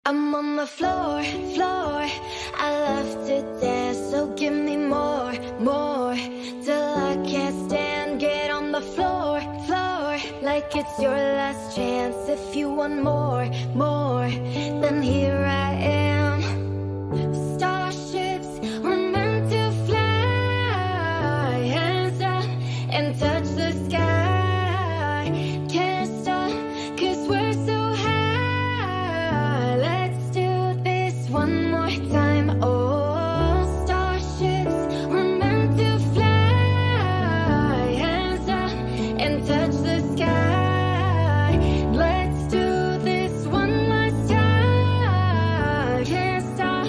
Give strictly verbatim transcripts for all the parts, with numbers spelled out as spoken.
I'm on the floor, floor. I love to dance, so give me more, more, till I can't stand. Get on the floor, floor, like it's your last chance. If you want more, more, then here I am. Starships were meant to fly, hands up and touch the sky. Can't stop, cause we're so high. Let's do this one more time. Oh, starships were meant to fly, hands up and touch the sky. Let's do this one last time. Can't stop.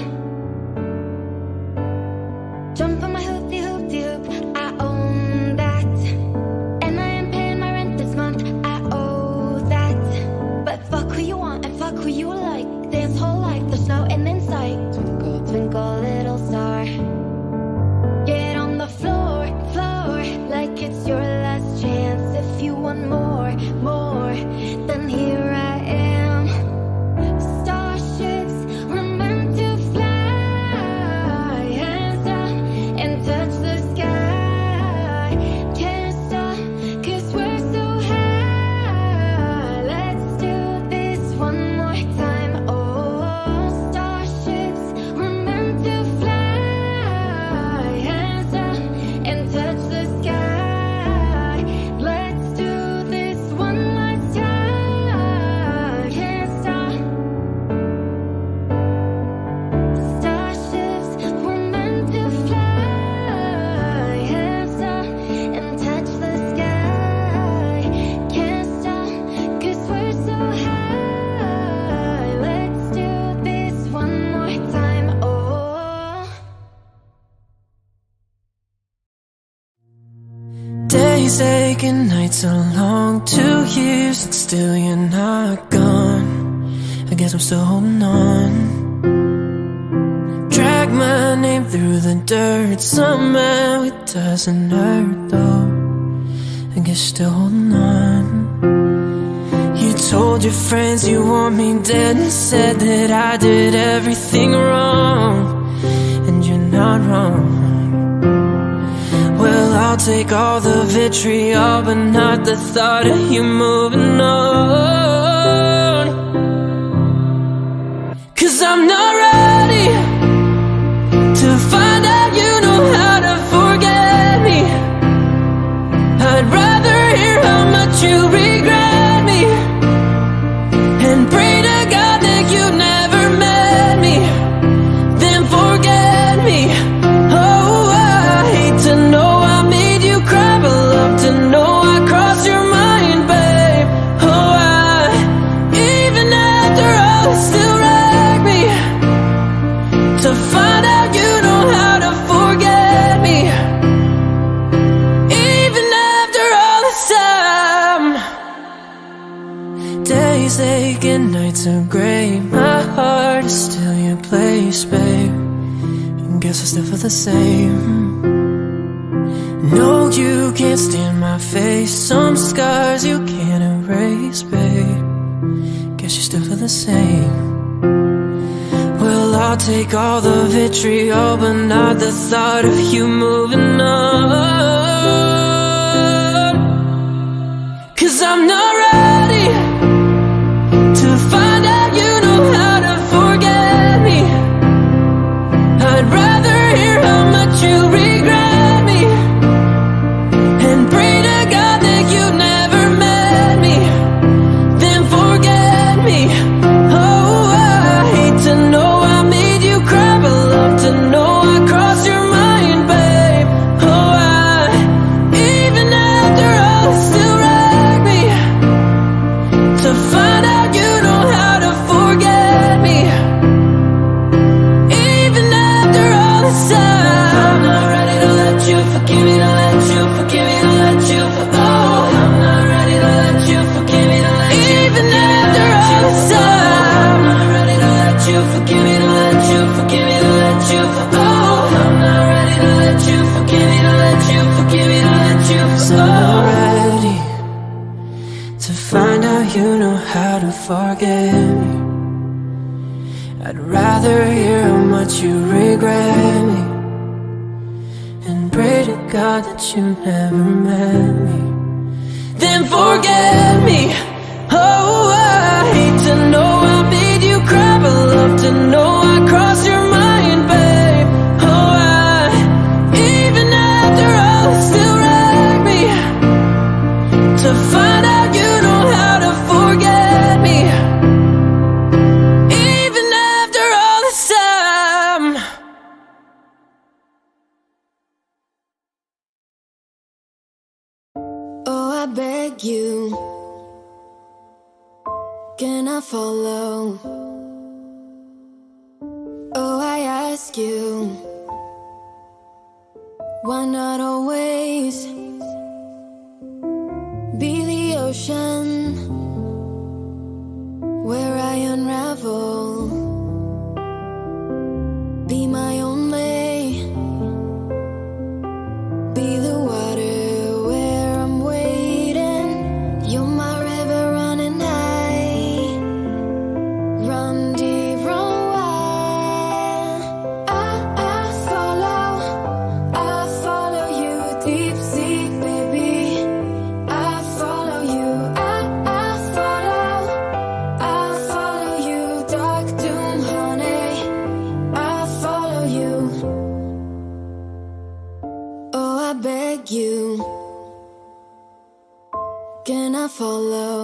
Jump on my hoopty hoopty hoop, I own that. And I am paying my rent this month, I owe that. But fuck who you want and fuck who you like. Dance whole life, there's no end in sight. Twinkle, twinkle, little star. Get on the floor, floor, like it's your last chance. If you want more, more, then here I am. Starships were meant to fly, hands up and touch the sky. Can't stop, cause we're so high. Let's do this one more time. Oh, starships were meant to fly, hands up and touch the sky. Let's do this one last time. Can't stop. Starships were meant to fly, hands up and touch the sky. Can't stop, cause we're so high. Let's do this one more time. Oh. Days ache and nights are long. Two years and still you're not gone. I guess I'm still holding on. Drag my name through the dirt. Somehow it doesn't hurt though. I guess you're still holding on. You told your friends you want me dead and said that I did everything wrong. And you're not wrong. Well, I'll take all the vitriol, but not the thought of you moving on. Cause I'm not ready to find out you know how to forget me. I'd rather hear how much you regret me and pray to God that you never met me, then forget me. Oh, I hate to know I made you cry, but love to know I crossed your mind, babe. Oh, I, even after all, it still wreck me to find out you know how to forget me. Even after all this time. Days ache and nights are gray. My heart is still your place, babe. And guess I still feel the same. No, you can't stand my face. Some scars you can't erase, babe. Guess you still feel the same. Well, I'll take all the vitriol, but not the thought of you moving on. Cause I'm not ready to find out you know how to forget me. I'd rather hear how much you regret me and pray to God that you never met me, then forget me. Oh, I hate to know I made you cry, but love to know I crossed your mind, babe. Oh, I, even after all, it still wreck me to find out you know how to forget me. Even after all this time. I'm not ready to let you forgive me, to let you forgive me, to let you for oh, I'm not ready to let you forgive me, to let you even after all this time. I'm not ready to let you forgive me, to let you forgive me, to let you for oh, I'm not ready to let you forgive me, to let you forgive me, to let you for oh. I'm not ready to find out you know how to forget me. I'd rather hear how much you regret me and pray to God that you never met me. Then forget me. Oh, I hate to know I made you cry, but love to know I crossed your mind, babe. Oh, I, even after all, it still wrecked me to find out you know how to forget me. Even after all this time. Oh, I beg you, can I follow? Oh, I ask you, why not always be the ocean where I unravel? Be my only, be the water where I'm waiting. You're my river running high, run deep, run wide. I, I follow, I follow you deep sea, baby. I follow you, I, I follow, I follow you, dark doom, honey. I follow you. Oh, I beg you, can I follow?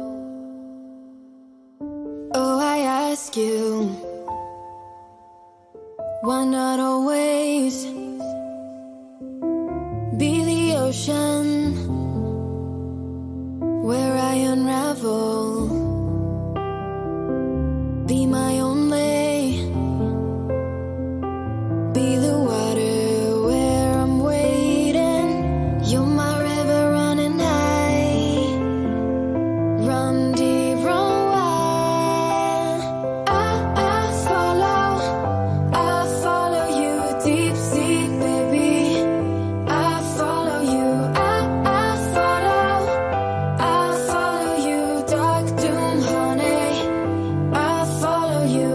Oh, I ask you, why not always be the ocean where I unravel? Be my only, be the water where I'm waiting. You're my river running high, run deep, run wide. I, I follow, I follow you deep sea, baby. I follow you, I, I follow, I follow you, dark doom, honey. I follow you.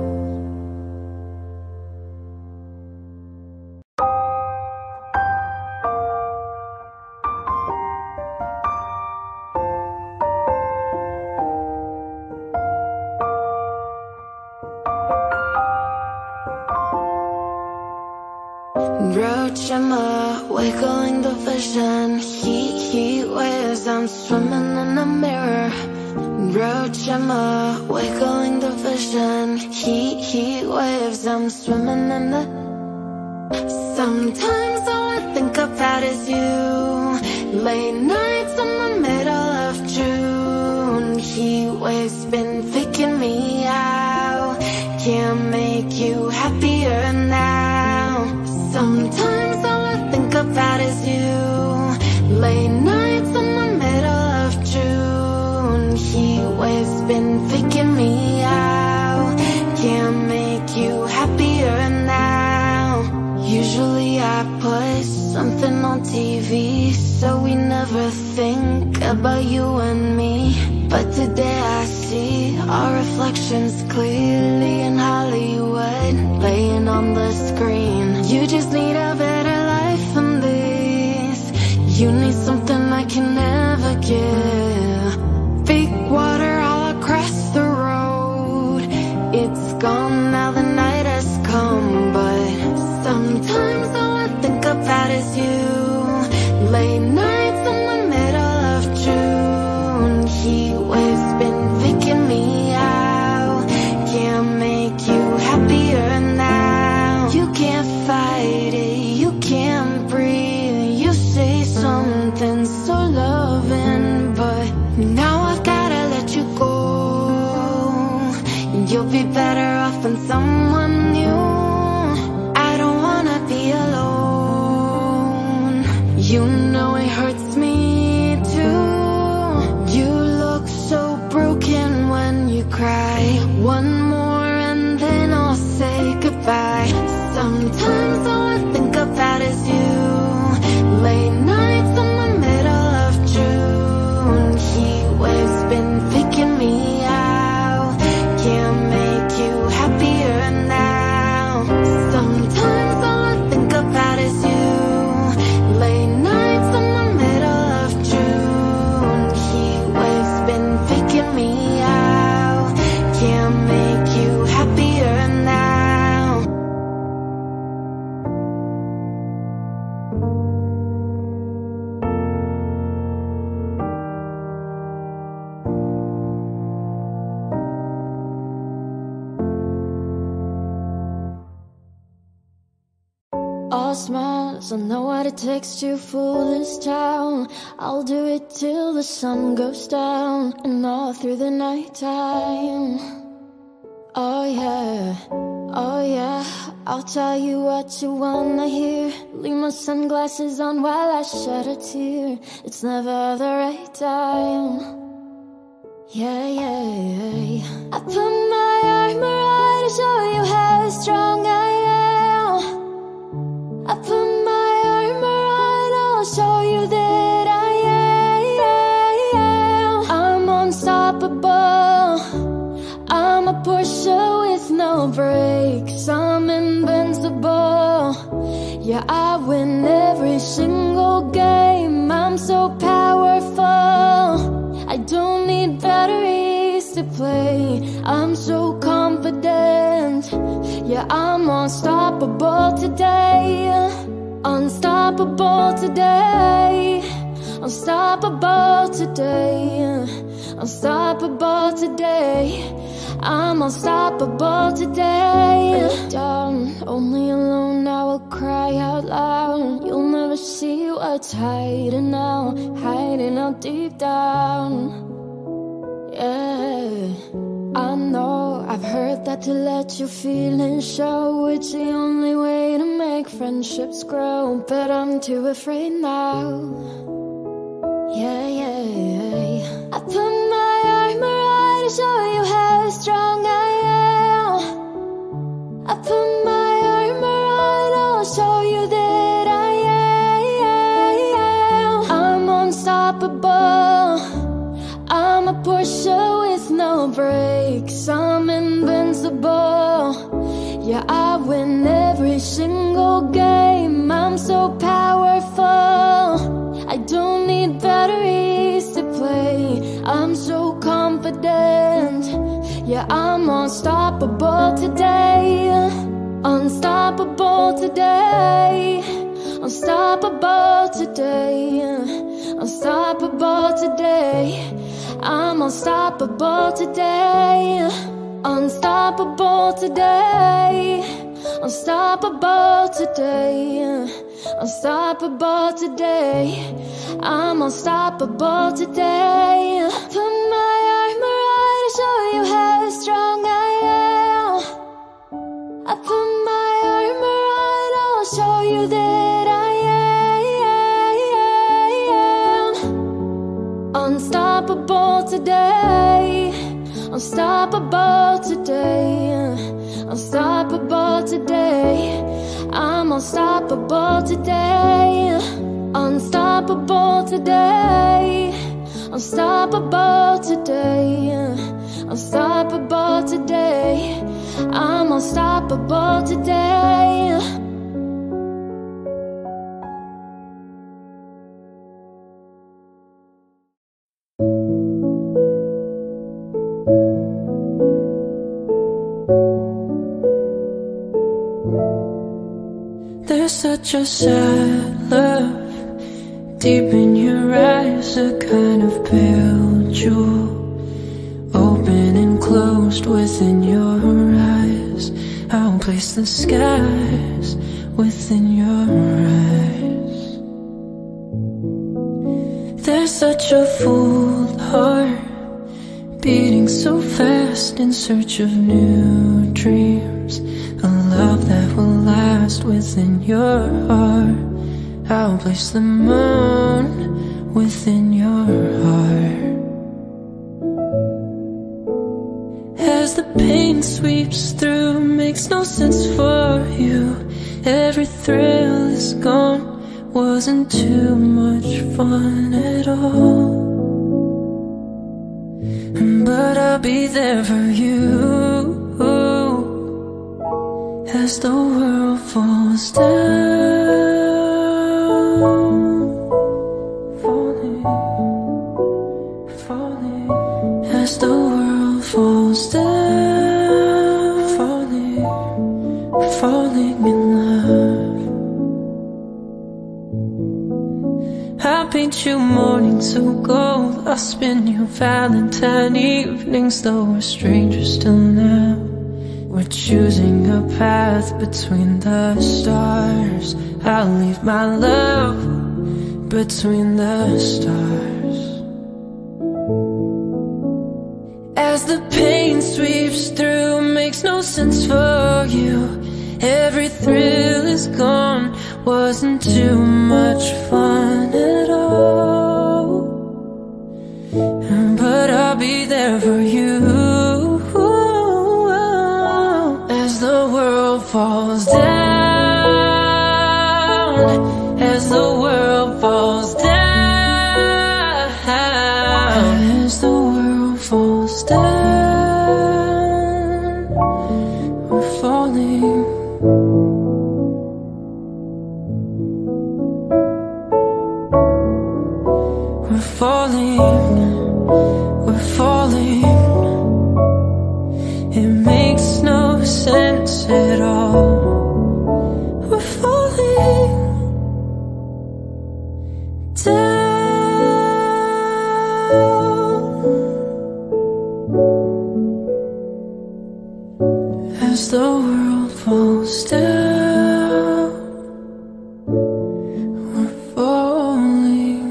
Roach, I'm a wiggling the vision. Heat, heat waves, I'm swimming in the mirror. Roach, I'm a wiggling the vision. Heat, heat waves, I'm swimming in the. Sometimes all I think about is you. Late nights in the middle of June. Heat waves been faking me out. Can't make you happier now. Sometimes all I think about is you. Late nights in the middle of June. Heat waves been faking me out. Can't make you happier now. Usually I put something on T V so we never think about you and me. But today I see our reflections clearly in Hollywood, laying on the screen. You just need a better life than this. You need something I can never give. Fake water all across the road. It's gone now, the night has come. But sometimes all I think about is you. Late nights in the middle of June. Heat waves been faking me out. Can't make you happier now. You can't fight it, you can't breathe. You say something so loving, but now I've gotta let you go. You'll be better off with someone new. I don't wanna be alone. You know it hurts me too. You look so broken when you cry. One more and then I'll say goodbye. Sometimes all I think about is you. Late nights in the middle of June. Heat waves been faking me out. Can't make you happy our smiles. I know what it takes to fool this town. I'll do it till the sun goes down and all through the night time. Oh yeah, oh yeah, I'll tell you what you wanna hear. Leave my sunglasses on while I shed a tear. It's never the right time. Yeah, yeah, yeah. I put my armor on to show you how strong I am. I put my armor on, I'll show you that I am. I'm unstoppable. I'm a Porsche with no brakes. I'm invincible. Yeah, I win every single game. I'm so powerful. I don't need batteries to play. I'm so confident. Yeah, I'm unstoppable today. Unstoppable today. Unstoppable today. Unstoppable today. I'm unstoppable today. Break down, only alone I will cry out loud. You'll never see what's hiding out, hiding out deep down. Yeah, I know, I've heard that to let your feelings show, it's the only way to make friendships grow. But I'm too afraid now. Yeah, yeah, yeah. I put my armor on to show you how strong I am. I put my armor on, I'll show you that I am. I'm unstoppable. I'm a Porsche with no brakes. I'm invincible. Yeah, I win every single game. I'm so powerful. I don't need batteries to play. I'm so confident. Yeah, I'm unstoppable today. Unstoppable today. Unstoppable today. Unstoppable today. I'm unstoppable today. Unstoppable today. Unstoppable today. Unstoppable today. I'm unstoppable today. Put my armor on to show you how strong I am. I put my armor on, I'll show you that I am. Unstoppable today. Unstoppable today. Unstoppable today. I'm unstoppable today. Unstoppable today. Unstoppable today. Unstoppable today. I'm unstoppable today. There's such a sad love deep in your eyes, a kind of pale jewel, open and closed within your eyes. I'll place the skies within your eyes. There's such a full heart beating so fast in search of new dreams, a love that will last within your heart. I'll place the moon within your heart. As the pain sweeps through, makes no sense for you. Every thrill is gone, wasn't too much fun at all. But I'll be there for you as the world falls down, falling, falling, as the world falls down, falling, falling in love. I'll paint you mornings so gold, I'll spin you Valentine evenings, though we're strangers till now. We're choosing a path between the stars. I'll leave my love between the stars. As the pain sweeps through, makes no sense for you. Every thrill is gone, wasn't too much fun at all. But I'll be there for you. As the world falls down, as the world falls down, as the world falls down, we're falling. We're falling, we're falling. It makes no sense at all. We're falling down. As the world falls down, we're falling.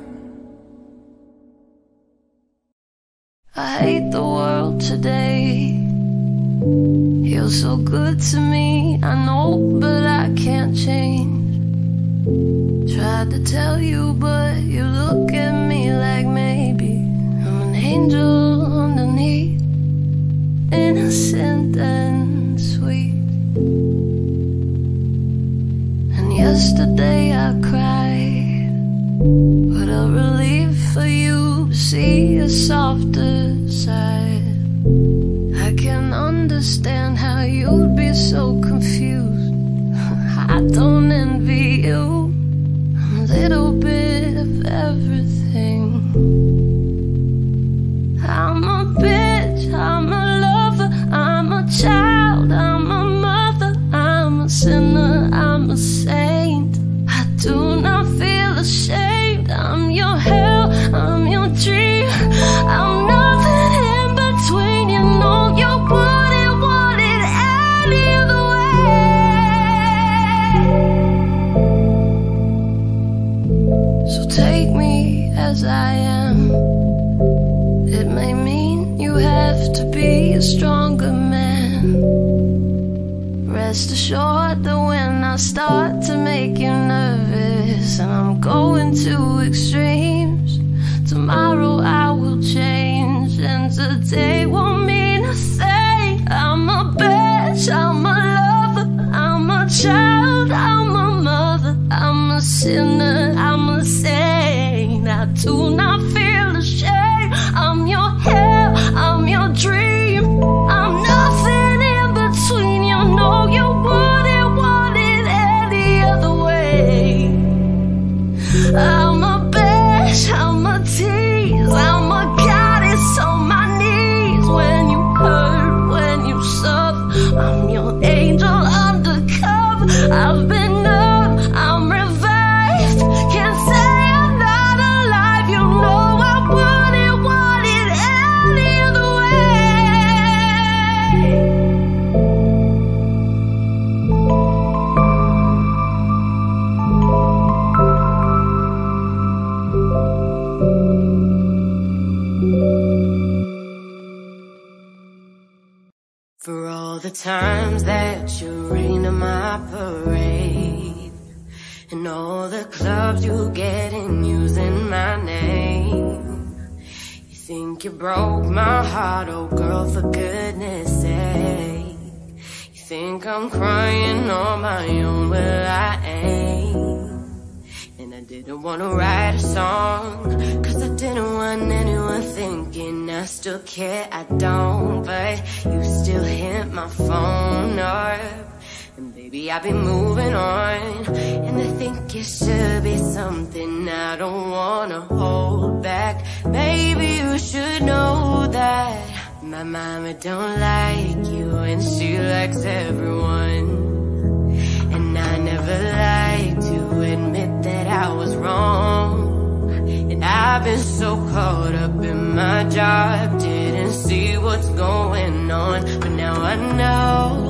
I hate the world today. You're so good to me, I know, but I can't change. Tried to tell you, but you look at me like maybe I'm an angel underneath, innocent and sweet. And yesterday I cried. What a relief for you to see a softer side. I can understand how you'd be so confused. I don't envy you. I'm a little bit of everything. I'm a bitch, I'm a lover, I'm a child, I'm a mother, I'm a sinner, I'm a saint. I do not feel ashamed. I'm your hell, I'm your dream. I'm nothing in between. You know you wouldn't want it any other way. So take me as I am. It may mean you have to be a stronger man. Rest assured that when I start to make you nervous and I'm going to extremes, tomorrow I will change, and today won't mean a thing. I'm a bitch, I'm a lover, I'm a child, I'm a mother, I'm a sinner, I'm a saint. I do not feel ashamed. I'm your hell, I'm your dream. I'm nothing in between. You know you wouldn't want it any other way. I'm a bitch, I'm a tease, I'm a goddess on my knees. When you hurt, when you suffer, I'm your angel undercover. I've been up, I'm revived. Can't say I'm not alive. You know I wouldn't want it any other way. For all the times that you rain on my parade, and all the clubs you get in using my name. You think you broke my heart, oh girl, for goodness sake. You think I'm crying on my own, well I ain't. And I didn't want to write a song, cause I didn't want anyone thinking I still care. I don't, but you still hit my phone up. And baby, I've been moving on, and I think it should be something I don't wanna hold back. Maybe you should know that my mama don't like you, and she likes everyone. And I never like to admit that I was wrong. And I've been so caught up in my job, didn't see what's going on. But now I know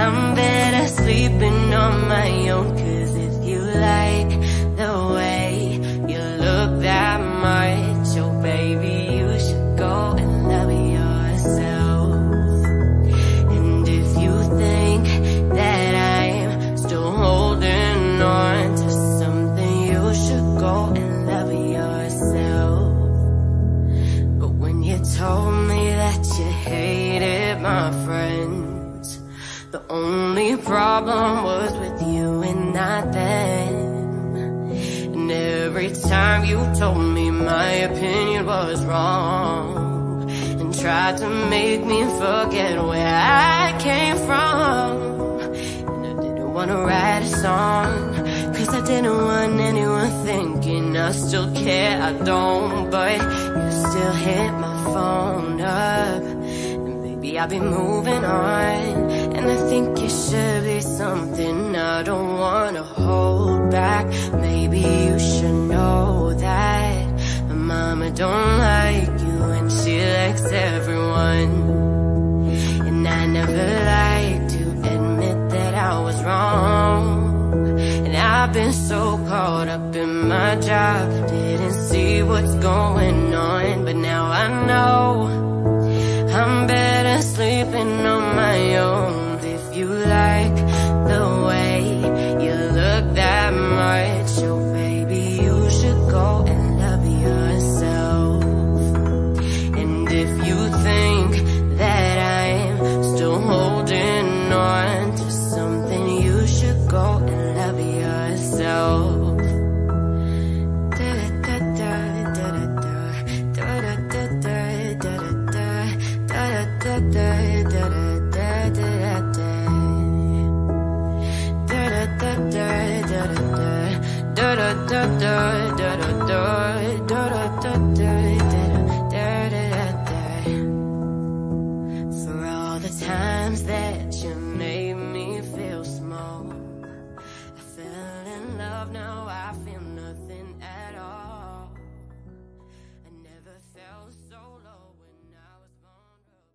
I'm better sleeping on my own. Cause if you like the way you look that much, oh baby, you should go and love yourself. And if you think that I'm still holding on to something, you should go and love yourself. But when you told me that you hated my friends, the only problem was with you and not them. And every time you told me my opinion was wrong, and tried to make me forget where I came from. And I didn't want to write a song, cause I didn't want anyone thinking I still care. I don't, but you still hit my phone up. And baby, I'll be moving on, and I think it should be something I don't wanna hold back. Maybe you should know that my mama don't like you and she likes everyone. And I never like to admit that I was wrong. And I've been so caught up in my job, didn't see what's going on. But now I know I'm better sleeping on my own. If you like the way you look that much, oh baby, you should go and love yourself. And if you think that I'm still holding on to something, you should go and love yourself. For all the times that you made me feel small, I fell in love, now I feel nothing at all. I never felt so low when I was vulnerable.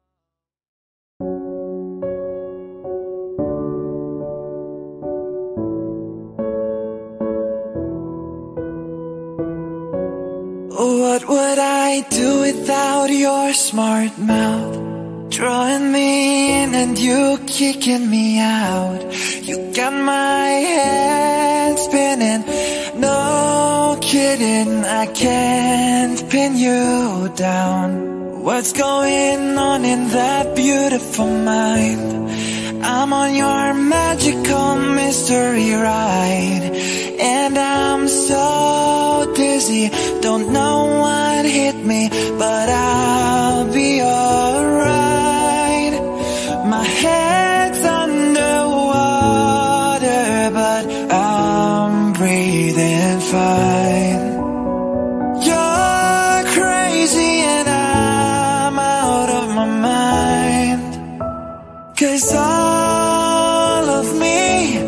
What would I do without your smart mouth? Drawing me in and you kicking me out. You got my head spinning, no kidding, I can't pin you down. What's going on in that beautiful mind? I'm on your magical mystery ride, and I'm so dizzy, don't know what hit me, but I'll be alright. My head's underwater, but I'm breathing fine. You're crazy and I'm out of my mind, 'cause all of me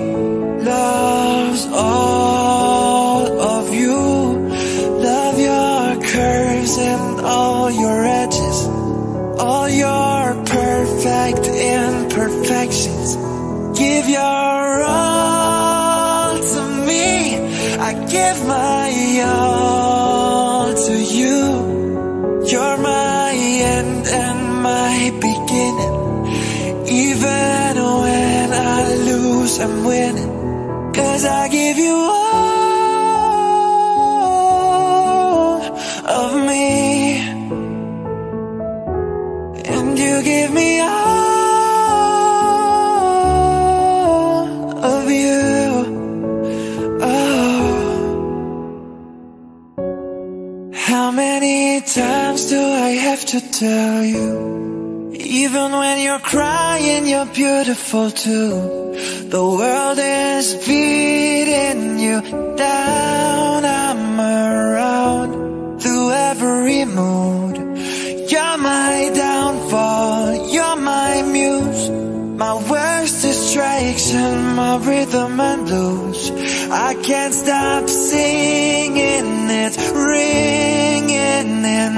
loves all of you. Love your curves and all your edges, all your perfect imperfections. Give your all to me, I give my all to you. You're my end and my beginning. Even when I lose, I'm winning, 'cause I give you all of me, and you give me all of you. Oh, how many times do I have to tell you? Even when you're crying, you're beautiful too. The world is beating you down, I'm around through every mood. You're my downfall, you're my muse, my worst distraction, my rhythm and blues. I can't stop singing, it's ringing in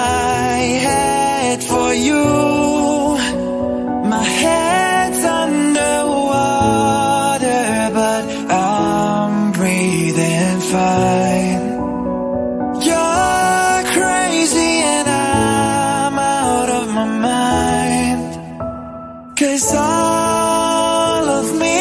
my head for you. My head's on 'cause all of me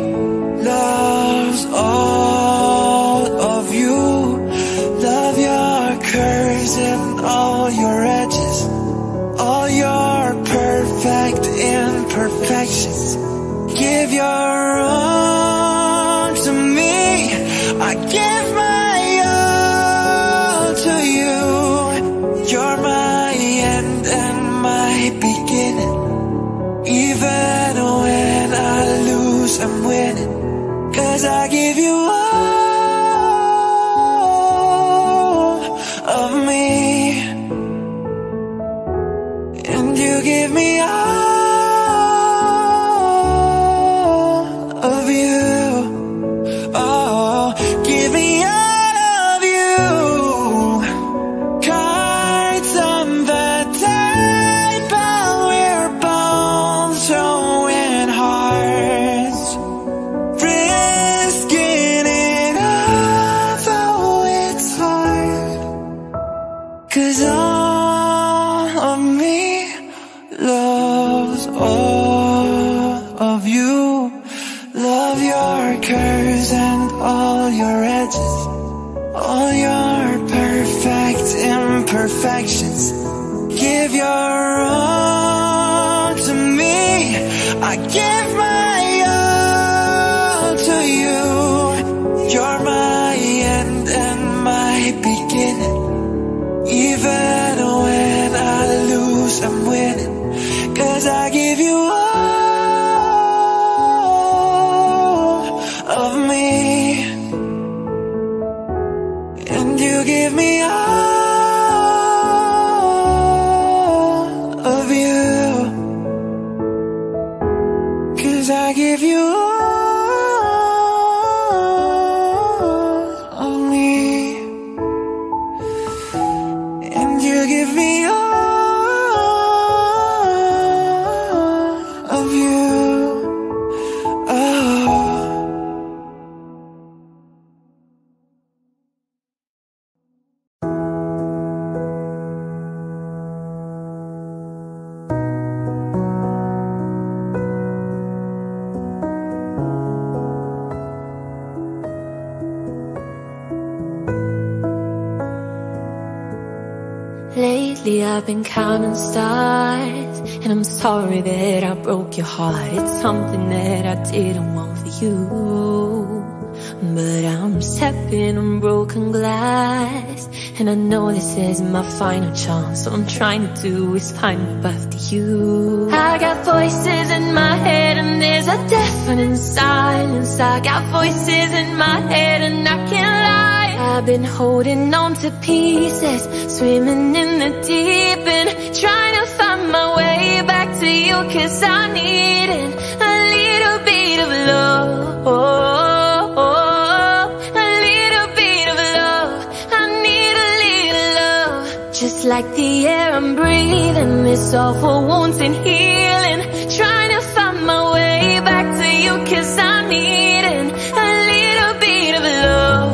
loves all of you. Love your curves and all your edges, all your perfect imperfections. Give your all to me, I give my all to you. You're my end and my beginning. Even when I lose, I'm winning, 'cause I give you all of me, and you give me all of you. Oh, give me all of you. Cards on the table, we're both throwing hearts, risking it all, though it's hard. 'Cause all of me loves all of you. Love your curves and all your edges, all your perfect imperfections. Give your all to me, I give my all to you. You're my end and my beginning. Even when I lose, I'm winning, 'cause I give you all of me, and you give me all of you. 'Cause I give you all of me, and you give me all of you. Oh. Lately I've been counting stars, and I'm sorry that I broke your heart. It's something that I didn't want for you, but I'm stepping on broken glass, and I know this is my final chance. All I'm trying to do is find my path to you. I got voices in my head and there's a deafening silence. I got voices in my head and I can't lie. I've been holding on to pieces, swimming in the deep end, trying to find my way back to you, 'cause I need it, a little bit of love, a little bit of love. I need a little love, just like the air I'm breathing, this awful wounds and healing, trying to find my way back to you, 'cause I need it, a little bit of love.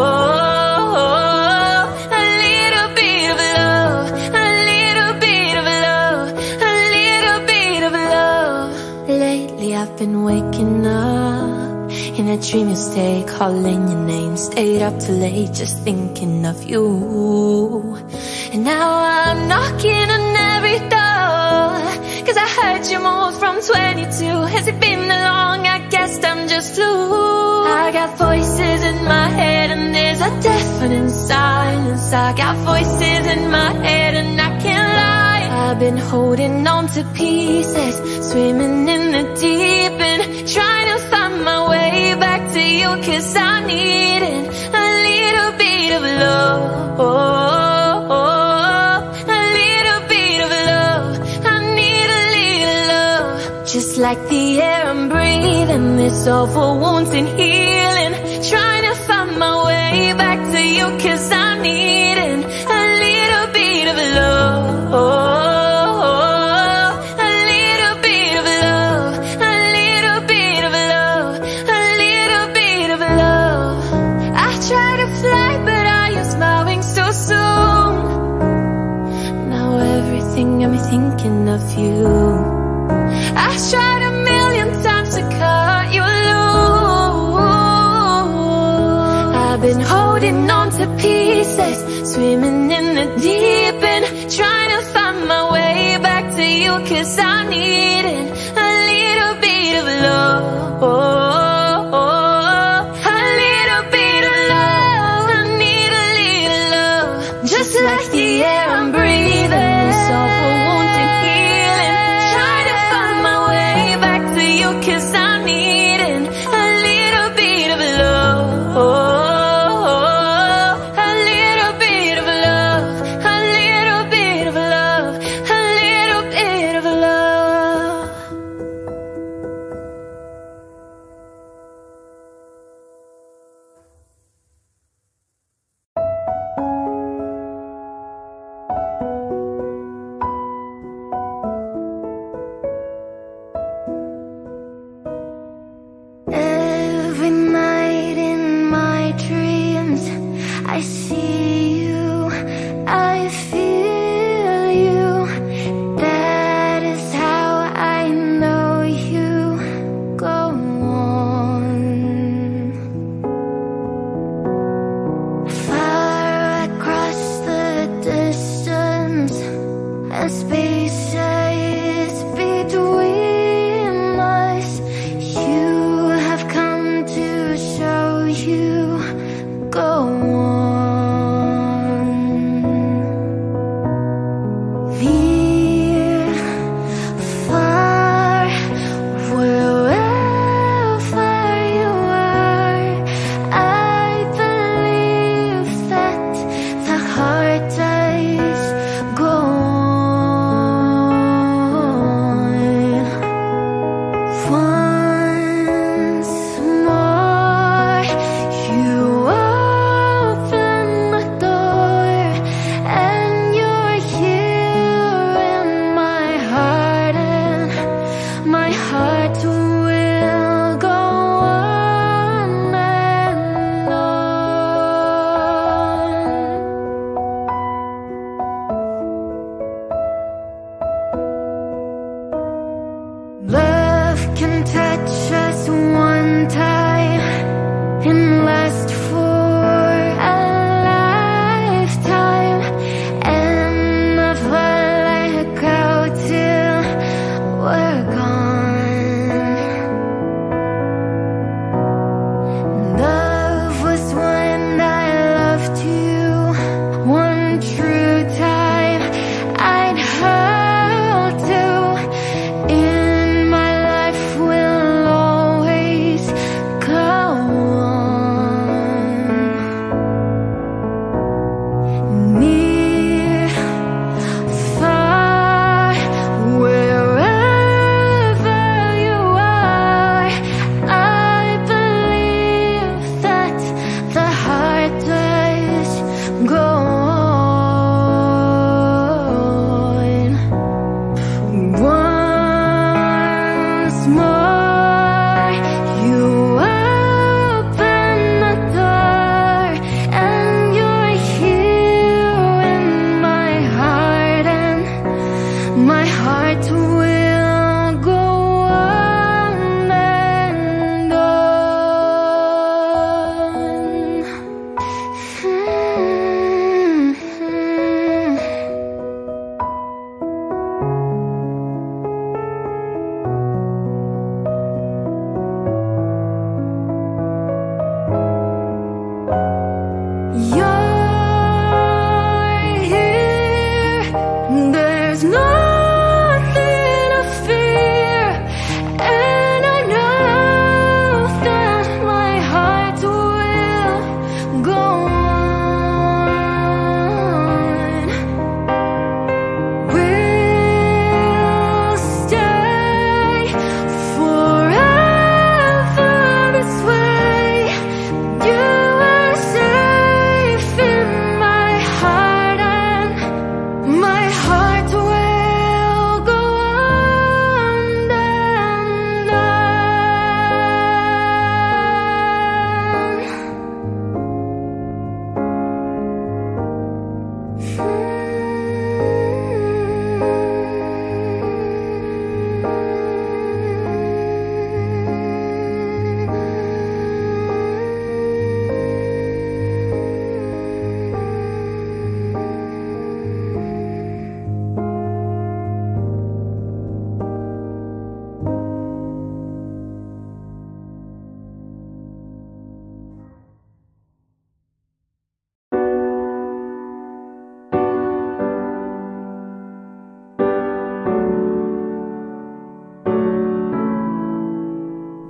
I've been waking up in a dream, you stay calling your name. Stayed up too late just thinking of you, and now I'm knocking on every door, 'cause I heard you moved from twenty-two. Has it been that long? I guess I'm just flu. I got voices in my head and there's a deafening silence. I got voices in my head and I can't lie. I've been holding on to pieces, swimming in the deep end, trying to find my way back to you, 'cause I need it, a little bit of love, a little bit of love. I need a little love, just like the air I'm breathing, this awful wounds and healing, trying to find my way back to you, 'cause I need it, a little bit of love. I'm thinking of you. I try holding on to pieces, swimming in the deep end, trying to find my way back to you, 'cause I'm needing a little bit of love. A little bit of love, I need a little love. Just like the air I'm breathing, soft wounds and healing, trying to find my way back to you, 'cause I'm needing a little bit of love. A little bit of love, a little bit of love, a little bit of love.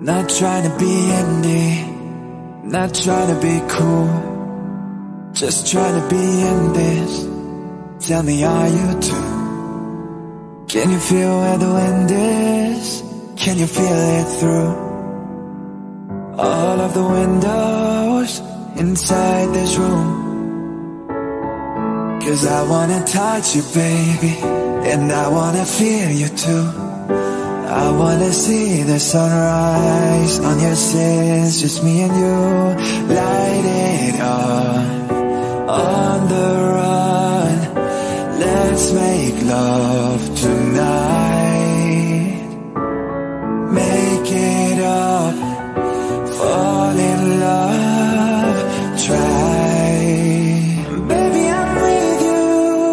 Not trying to be indie, not trying to be cool, just trying to be in this. Tell me, are you too? Can you feel where the wind is? Can you feel it through all of the windows inside this room? 'Cause I wanna touch you, baby, and I wanna feel you too. I wanna see the sunrise on your sins, just me and you. Light it on, on the run. Let's make love tonight. Make it up, fall in love, try. Baby, I'm with you,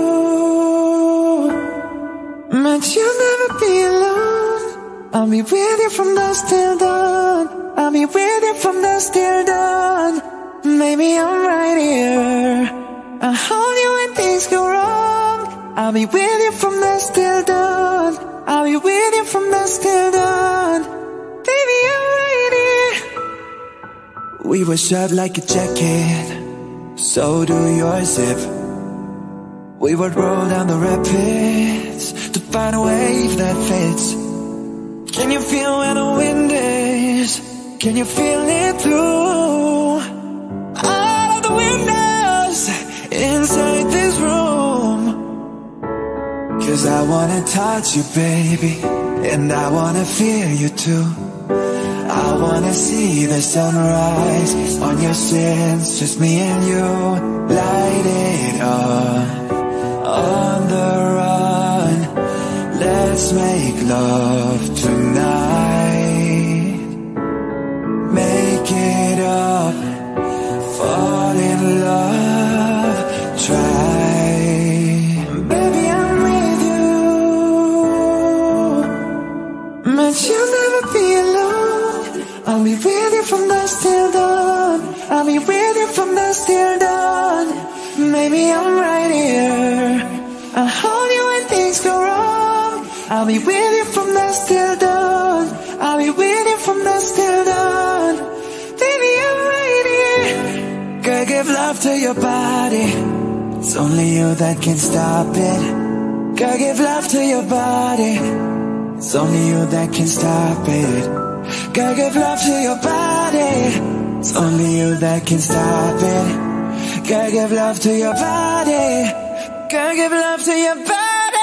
but you'll never be alone. I'll be with you from dusk till dawn. I'll be with you from dusk till dawn. Maybe I'm right here, I'll hold you when things go wrong. I'll be with you from dusk till dawn. I'll be with you from dusk till dawn. Baby, I'm right here. We were shut like a jacket, so do your zip. We would roll down the rapids to find a wave that fits. Can you feel where the wind is? Can you feel it through all of the windows inside this room? 'Cause I wanna touch you, baby, and I wanna feel you too. I wanna see the sunrise on your sins, just me and you. Light it on, on the run. Let's make love tonight. Make it up, fall in love, try. Baby, I'm with you, but you'll never be alone. I'll be with you from dusk till dawn. I'll be with you from dusk till dawn. Maybe I'm right here, I'll hold you when things go wrong. I'll be with you from dusk till dawn. I'll be with you from dusk till dawn. Baby, I'm right here. Girl, give love to your body, it's only you that can stop it. Girl, give love to your body, it's only you that can stop it. Girl, give love to your body, it's only you that can stop it. Girl, give love to your body. Girl, give love to your body.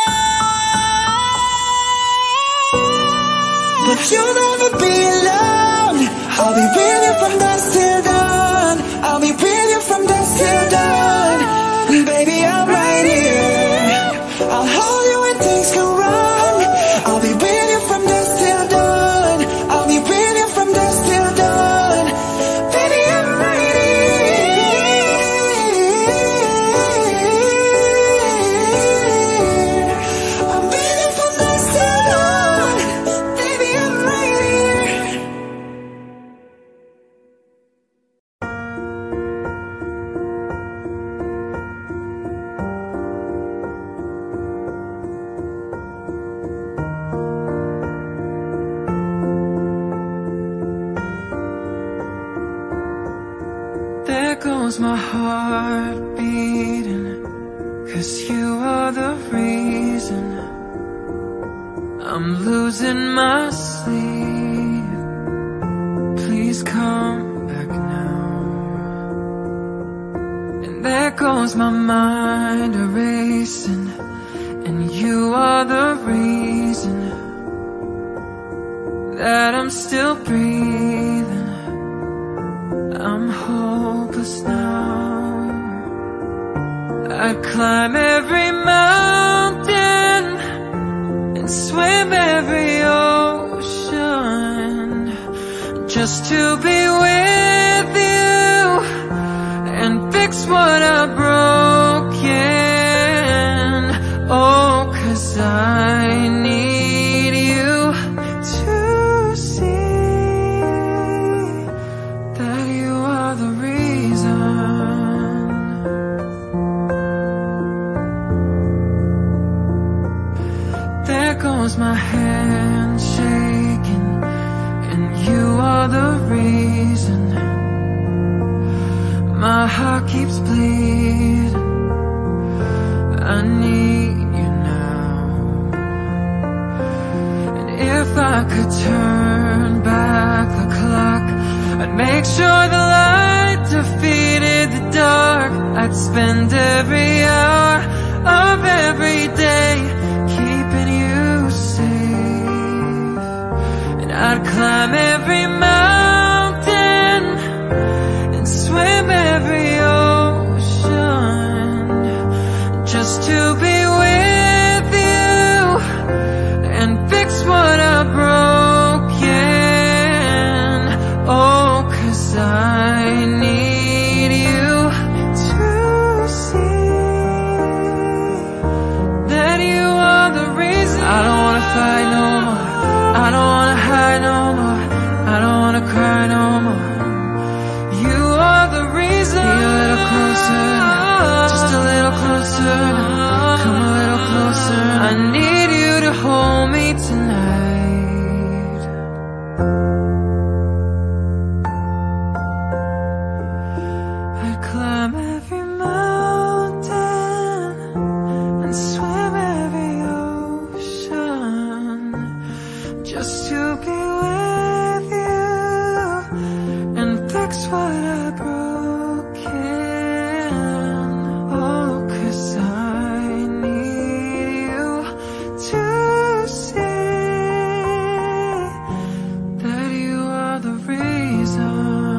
But you'll never be alone. I'll be with you from dusk till dawn. I'll be with you from dusk till dawn. Baby, I'm right here, I'll hold you when things go wrong. I'll be with you from dusk till dawn. I'll be with you from dusk till dawn. Baby, I'm right here, I'll be with you from dusk till dawn. Baby, I'm right here. There goes my heart beating, 'cause you are the reason I'm losing my sleep. Please come back now. And there goes my mind erasing, and you are the reason that I'm still breathing. I'm hopeless now. I'd climb every mountain and swim every ocean just to be with you and fix what I've broken. Oh, 'cause I need you to see that you are the reason. There goes my hand shaking, and you my heart keeps bleeding. I need you now. And if I could turn back the clock, I'd make sure the light defeated the dark. I'd spend every hour of every day keeping you safe. And I'd climb every mountain and swim every ocean just to be with you and fix what I broken. Oh, 'cause I need you to see that you are the reason. I don't wanna fight no more, I don't wanna hide no more, I don't wanna cry no more. You are the reason. Be a little closer, just a little closer. Come a little closer. I need you to hold me tonight. I climb every mountain and swim every ocean just to be with you and fix what I broken. Oh, 'cause I need you to see that you are the reason.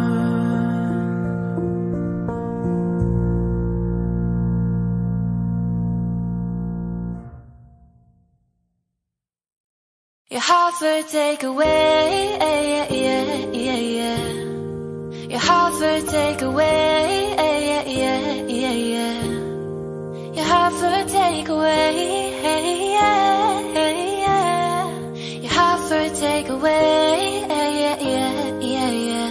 Your heart for take away, yeah, yeah, yeah, yeah. Your heart for take away, yeah, yeah, yeah, yeah. Your heart for take away, yeah, yeah. Your heart for take away, yeah, yeah, yeah, yeah.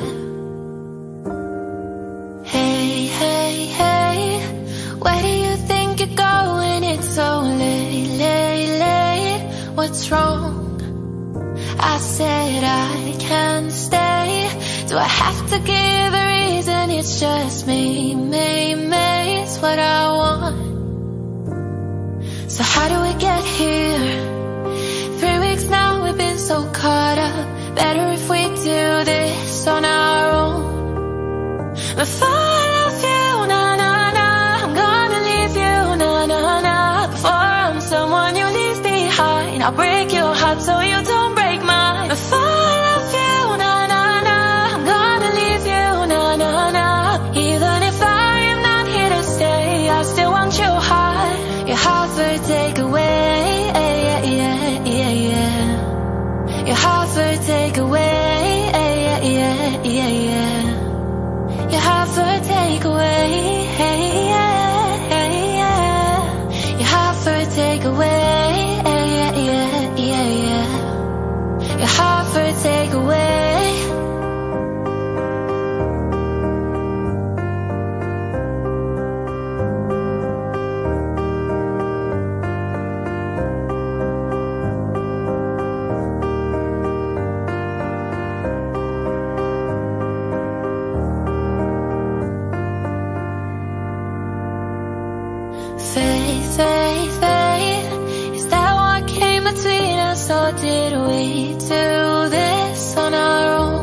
Hey, hey, hey, where do you think you're going? It's so late, late, late. What's wrong? I said I can't stay. Do I have to give a reason? It's just me, me, me. It's what I want. So how do we get here? Three weeks now we've been so caught up. Better if we do this on our own. Before I love you, na na na, I'm gonna leave you, na na na. Before I'm someone you leave behind, I'll break your heart so you don't break mine. Before I love you, na na na, I'm gonna leave you, na na na. Even if I am not here to stay, I still want your heart. Your heart for take away, yeah, yeah, yeah, yeah. Your heart for take away, yeah, yeah, yeah, yeah. Your heart for take away, yeah, yeah, yeah. Your heart for take away, yeah, yeah, yeah, yeah. Your heart for take away. Faith, faith, faith, is that what came between us, or did we do this on our own?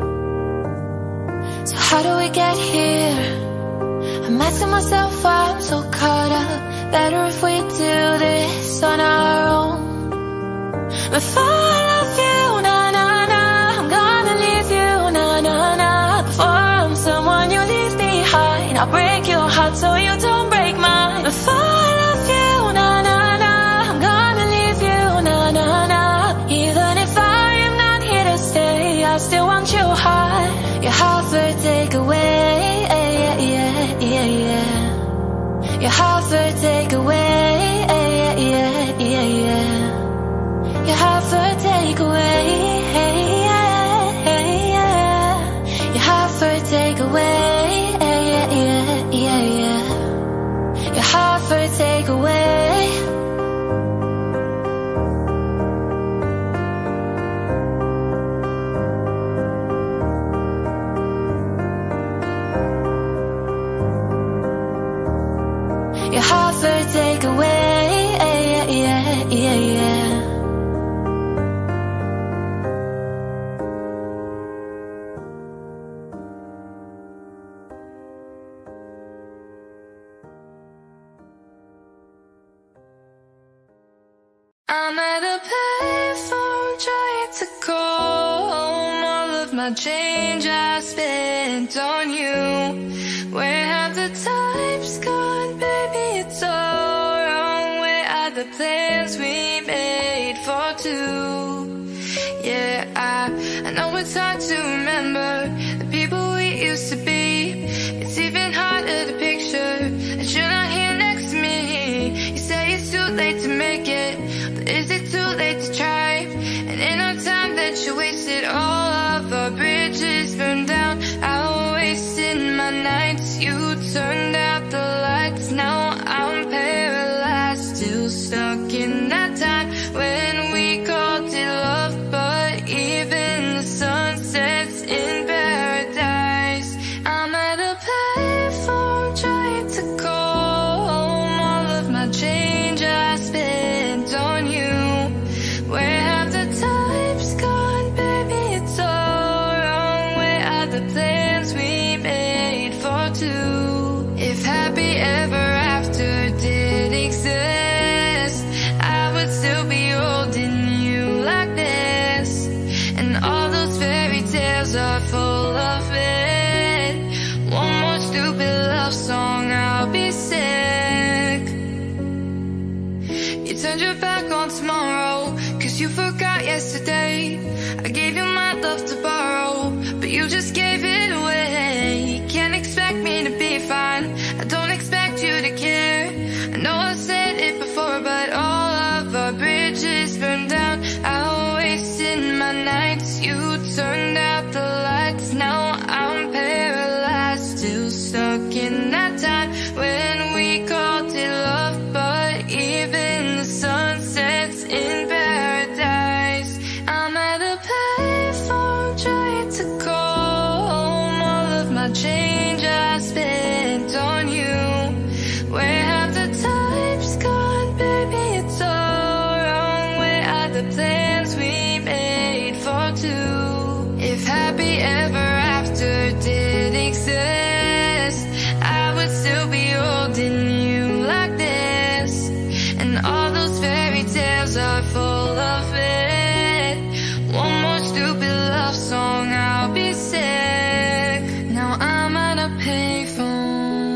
So how do we get here? I'm asking myself why I'm so caught up. Better if we do this on our own. Before I love you, na na na, I'm gonna leave you, na na na. Before I'm someone you leave behind, I'll break your heart so you don't break mine. Before I love you, na na na, I'm gonna leave you, na na na. Even if I am not here to stay, I still want your heart. Your heart for take away, yeah, yeah, yeah, yeah. Your heart for take away, yeah, yeah, yeah, yeah. Your heart for my change I spent on you. Where have the times gone, baby? It's all wrong. Where are the plans we made for two? Yeah, I, I know it's hard to remember the people we used to be. It's even harder to picture that you're not here next to me. You say it's too late to make it, but is it too late to try? And in our time that you wasted, all of our bridges burned down. I wasted my nights, you turned out the lights. Now I'm paralyzed, still stuck in that time when we called it love. But even the sun sets in paradise. I'm at a payphone trying to call home. All of my change I spent on you. Where have the times gone, baby? It's all wrong. Where are the plans we made for two? If happy ever after did exist, I would still be holding you like this. And all those fairy tales are full of it. One more stupid love song, I'll be sick. You turned your back on tomorrow, cause you forgot yesterday. I gave you my love to borrow, but you just gave it away. You can't expect me to be fine, I don't expect you to care. I know I've said it before, but all of our bridges burned down. I wasted my nights, you turned out the lights. Now I'm paralyzed, still stuck in that time when we called it love. But even the sun sets in paradise. I'm at a payphone trying to call home. All of my change I spent on you. Where have the times gone, baby? It's all wrong. Where are the plans we made for two? If happy ever after did exist, I would still be holding you like this. And all those fairy tales are full of it. One more stupid love song, I'll be sick. Now I'm at a payphone.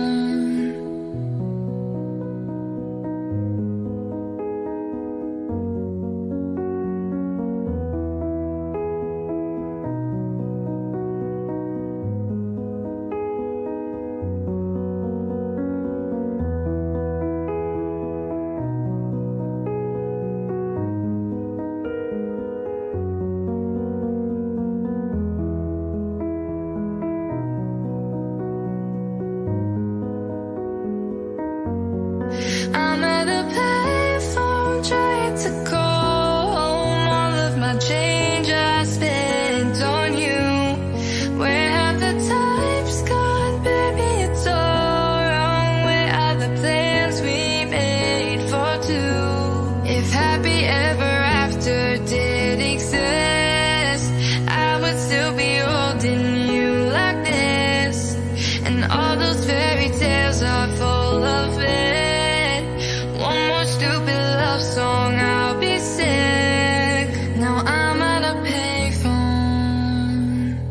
I'm at a payphone trying to call home. All of my change I spent on you. Where have the times gone, baby? It's all wrong. Where are the plans we made for two? If happy ever after did exist, I would still be holding you like this. And all those fairy tales are full of it. One more stupid love song, I'll be sick. Now I'm at a payphone.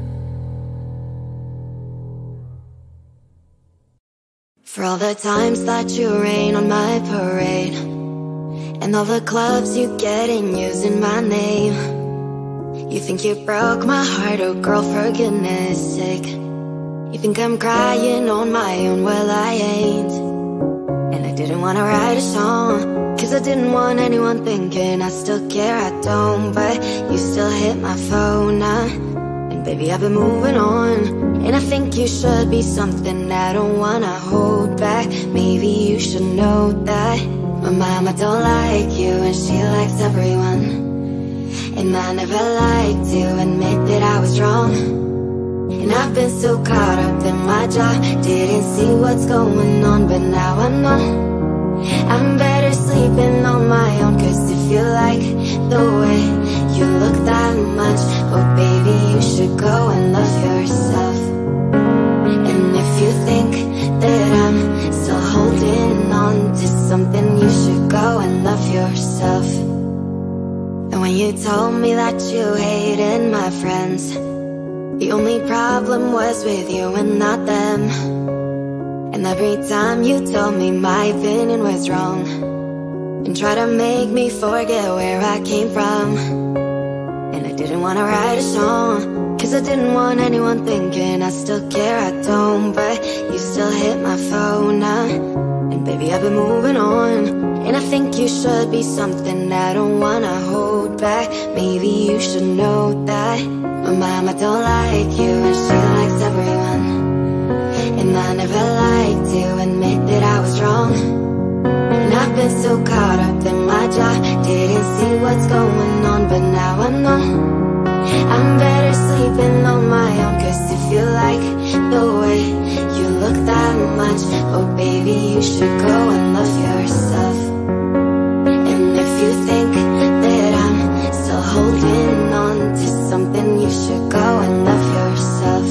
For all the times that you rain on my parade, and all the clubs you get in using my name. You think you broke my heart, oh girl, for goodness sake. You think I'm crying on my own, well I ain't. And I didn't wanna write a song, cause I didn't want anyone thinking I still care, I don't. But you still hit my phone now, and baby I've been moving on. And I think you should be something I don't wanna hold back. Maybe you should know that my mama don't like you and she likes everyone. And I never liked to admit that I was wrong. And I've been so caught up in my job, didn't see what's going on, but now I know I'm better sleeping on my own. Cause if you like the way you look that much, oh baby you should go and love yourself. And if you think that I'm still holding on to something, you should go and love yourself. And when you told me that you hated my friends, The only problem was with you and not them. And every time you told me my opinion was wrong and try to make me forget where I came from. And I didn't want to write a song, cause I didn't want anyone thinking I still care, I don't. But you still hit my phone now, and baby I've been moving on. And I think you should be something I don't wanna hold back. Maybe you should know that my mama don't like you and she likes everyone. And I never liked to admit that I was wrong. And I've been so caught up in my job, didn't see what's going on, but now I know I'm better sleeping on my own. Cause if you like the way you look that much, oh baby you should go and love yourself. And if you think that I'm still holding on to something, you should go and love yourself.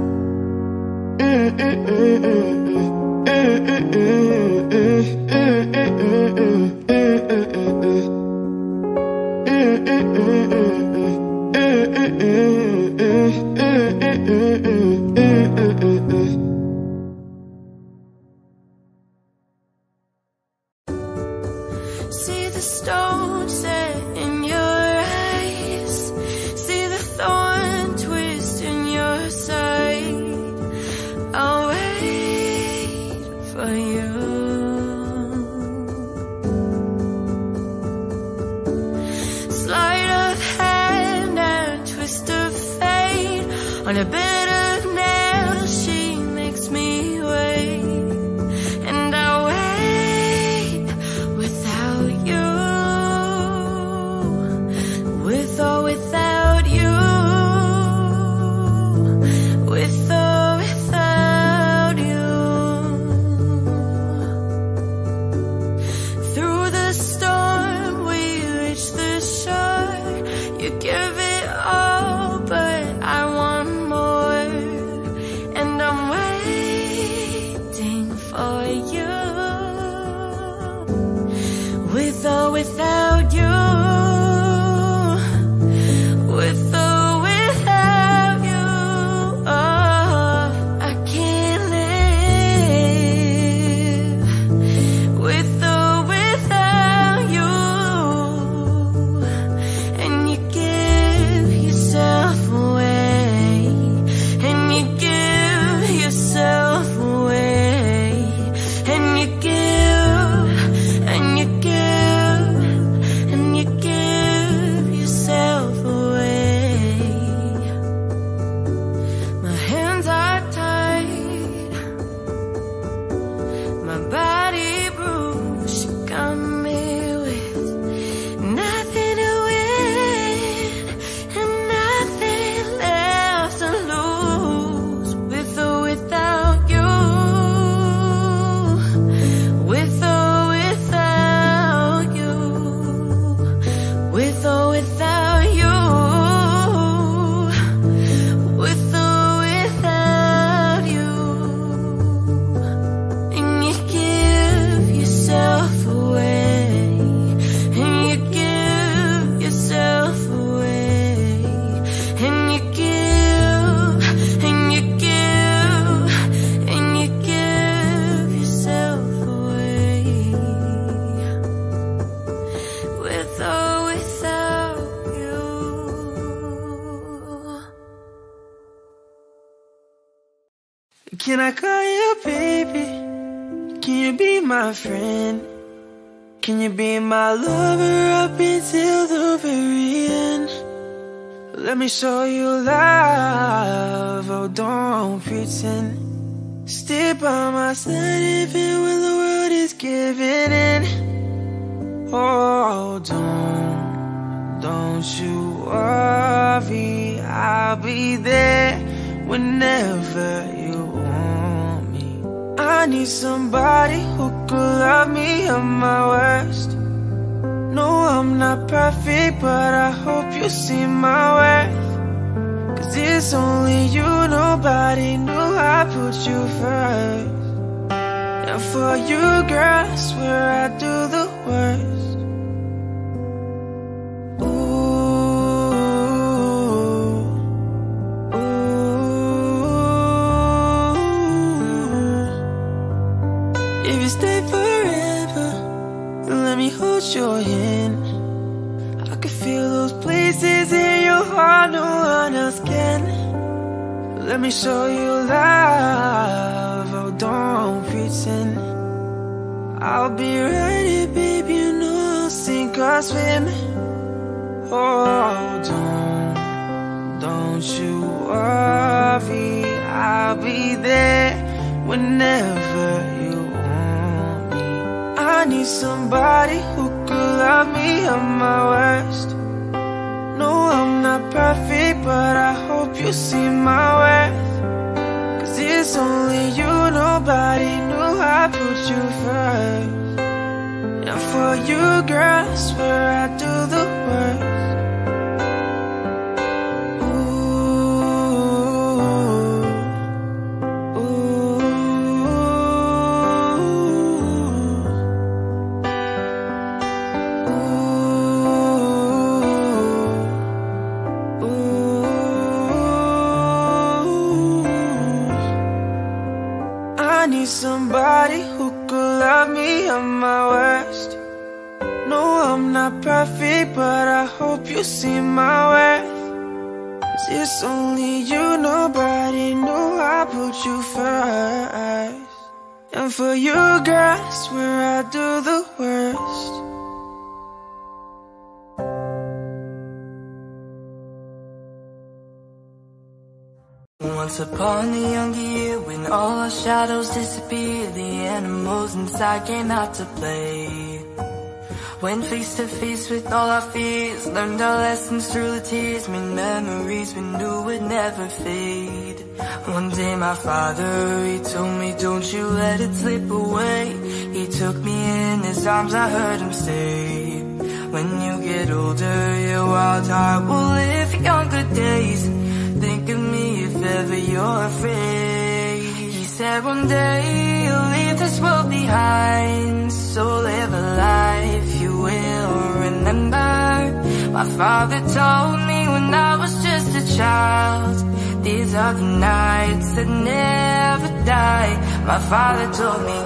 See the stone set in your eyes, see the thorn twist in your side. I'll wait for you. Sleight of hand and twist of fate, on a bed of nails she makes me wait. And I'll wait without you, with or without you, with or without you. Through the storm we reach the shore. You give it all, but I want more. And I'm waiting for you, with or without you, with or without you. Oh, I can't live with or without you. And you give yourself away, and you give yourself away, and you give, and you give, and you give yourself away. My hands are tied, my body bruised. She got me with nothing to win and nothing left to lose, with or without you, with or without you, with or without you, with or without you. And you give yourself away, and you give yourself away, and you give, and you give, and you give yourself away, with or without you. Can I call you baby? Can you be my friend? Can you be my lover up until the very end? Let me show you love, oh don't pretend. Stay by my side even when the world is giving in. Oh don't, don't you worry, I'll be there whenever you want me. I need somebody who could love me at my worst. No, I'm not perfect, but I hope you see my worth. Cause it's only you, nobody knew I put you first. And for you, girl, I swear I do the worst. Ooh, ooh. let me show you love. Oh, don't pretend. I'll be ready, baby, you know I'll sink or swim. Oh, don't, don't you worry, I'll be there whenever you want me. I need somebody who could love me at my worst. No, I'm not perfect, but I hope you see my worth. Cause it's only you, nobody knew I put you first. And for you, girl, I swear I do the worst. I need somebody who could love me at my worst. No, I'm not perfect, but I hope you see my worth. Cause it's only you, nobody knew I put you first. And for you, girl, I swear I do the worst. Once upon a younger year, when all our shadows disappeared, the animals inside came out to play. Went face to face with all our fears, learned our lessons through the tears, made memories we knew would never fade. One day my father, he told me, don't you let it slip away. He took me in his arms, I heard him say, when you get older, your wild heart will live younger days. Think of me if ever you're afraid. He said one day you'll leave this world behind, so live a life you will remember. My father told me when I was just a child, these are the nights that never die. My father told me.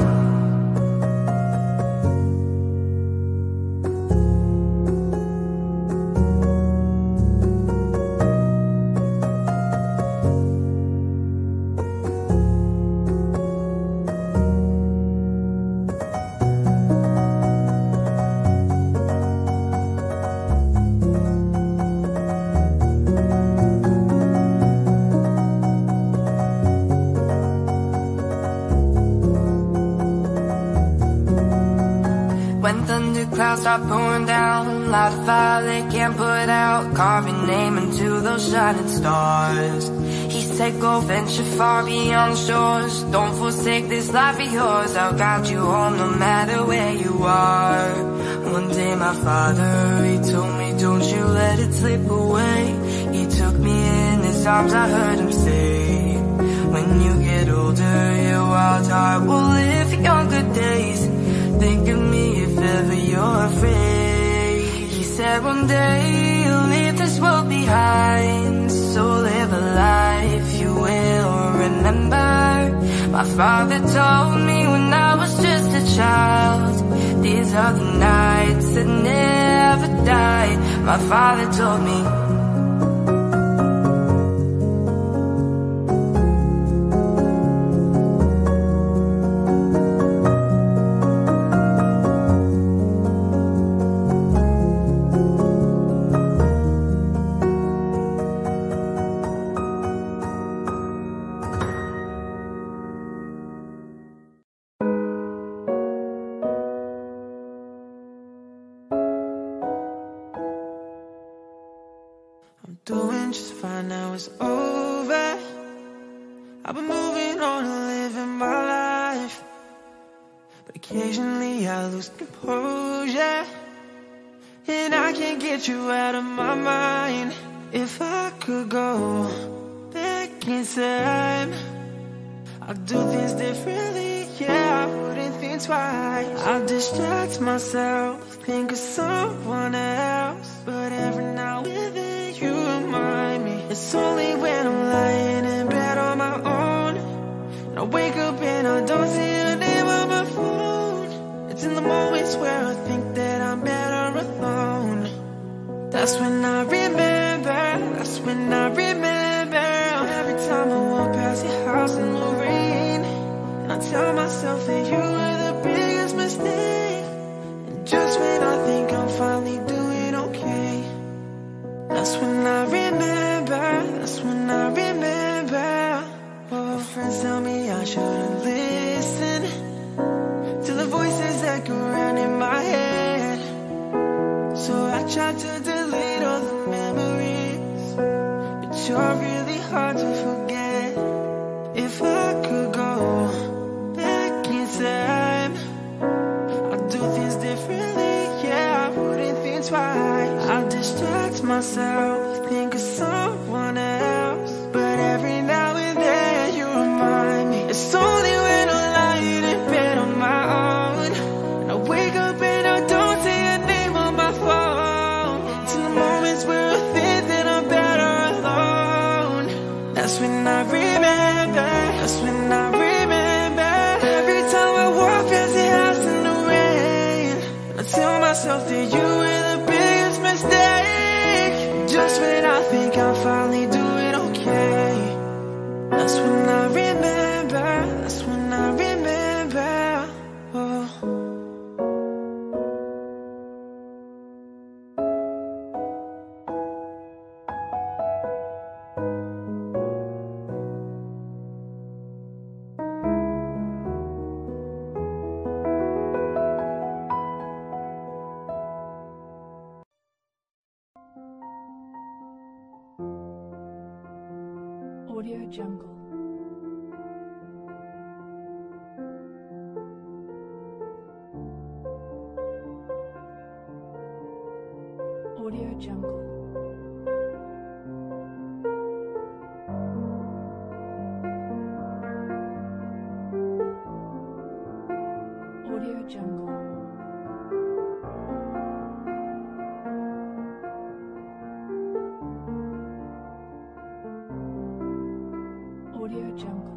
When thunderclouds start pouring down, light a fire they can't put out, carve your name into those shining stars. He said go venture far beyond the shores, don't forsake this life of yours, I'll guide you home no matter where you are. One day my father, he told me, don't you let it slip away. He took me in his arms, I heard him say, when you get older, your wild heart will live younger days. Think of me if ever you're afraid. He said one day you'll leave this world behind, so live a life you will remember. My father told me when I was just a child, these are the nights that never die. My father told me. Doing just fine, now it's over. I've been moving on and living my life, but occasionally I lose composure, and I can't get you out of my mind. If I could go back in time, I'd do things differently, yeah, I wouldn't think twice. I'd distract myself, think of someone else, but every now and then you remind me. It's only when I'm lying in bed on my own, and I wake up and I don't see your name on my phone. It's in the moments where I think that I'm better alone. That's when I remember, that's when I remember. Every time I walk house in the rain, and I tell myself that you were the biggest mistake. And just when I think I'm finally doing okay, that's when I remember, that's when I remember. Oh, friends tell me I shouldn't listen to the voices that go around in my head. So I tried to delete all the memories, but you're really hard to forget. If I could go back in time, I'd do things differently, yeah, I wouldn't think twice. I'd distract myself, think of someone else, but every now and then you remind me. It's only when I'm lying in bed on my own, and I wake up and I don't see your name on my phone. It's in the moments where I think that I'm better alone, that's when I remember, that's when I remember. Every time I walk past the house in the rain, and I tell myself that you were the biggest mistake. Just when I think I'm finally doing okay, that's when I remember, that's when I remember. Oh. Audio Jungle. Audio Jungle. Audio Jungle. Audio Jungle.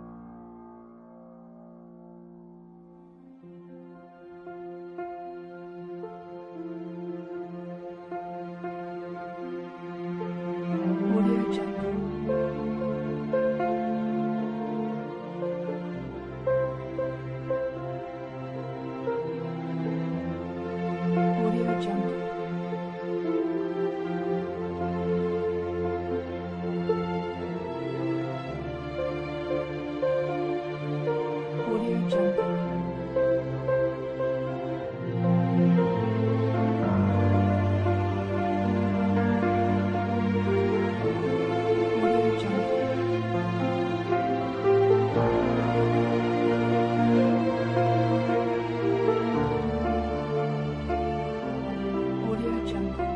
Audio Jungle. Audio Jungle. Audio Jungle. Audio Jungle. Audio Jungle.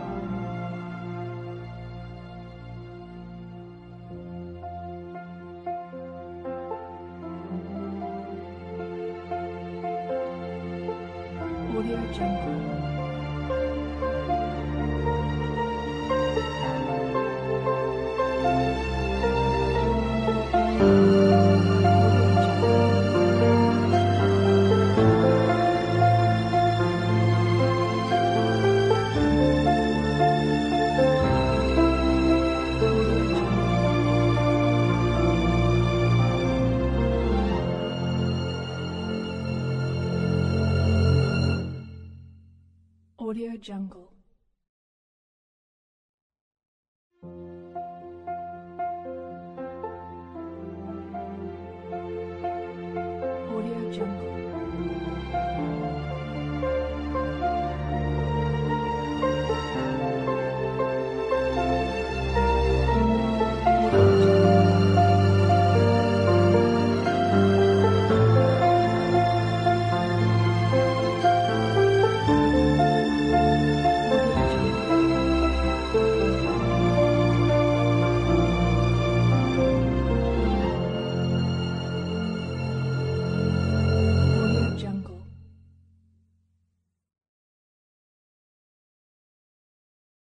Audio Jungle. Audio Jungle. Audio Jungle.